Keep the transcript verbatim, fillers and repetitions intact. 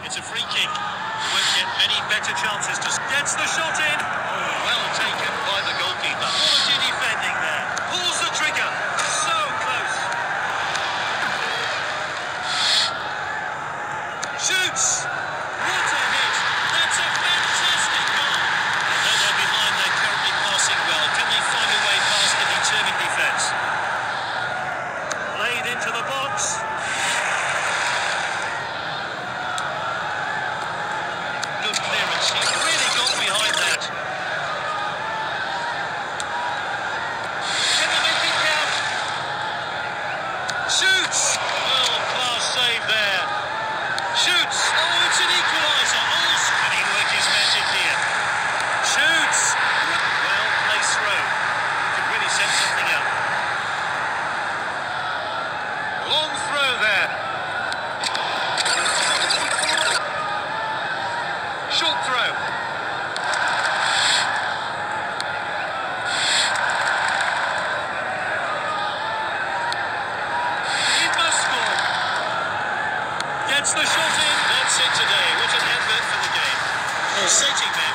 It's a free kick. Won't get many better chances to... Gets the shot in. Oh, well taken by the goalkeeper. Quality defending there. Pulls the trigger. So close. Shoots. What a hit. That's a fantastic goal. And though they're behind, they're currently passing well. Can they find a way past the determined defence? Played into the box. Good clearance. He really got behind that. Can they make it count? Shoots. Well, class save there. Shoots. Oh, it's an equaliser. Oh, can he work his magic here? Shoots. Well placed throw. Could really set something up. Long throw there. Short throw. He must score. Gets the shot in. That's it today. What an advert for the game. Pulsating man.